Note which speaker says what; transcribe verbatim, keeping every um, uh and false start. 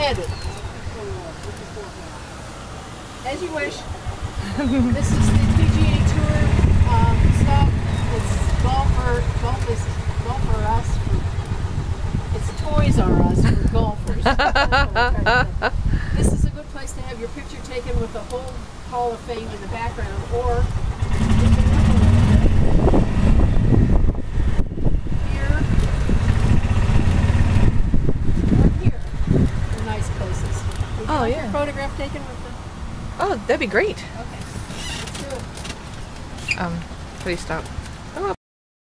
Speaker 1: ahead. As you wish. This is the P G A Tour um, stuff. It's golf for golf is golf for us. For, it's Toys R Us for golfers. This is a good place to have your picture taken with the whole Hall of Fame in the background, or you can look a little bit here or here. They're nice places. Would you
Speaker 2: Oh,
Speaker 1: like
Speaker 2: yeah.
Speaker 1: your photograph taken with the?
Speaker 2: Oh, that'd be great.
Speaker 1: Okay, let's do it.
Speaker 2: Um, please stop.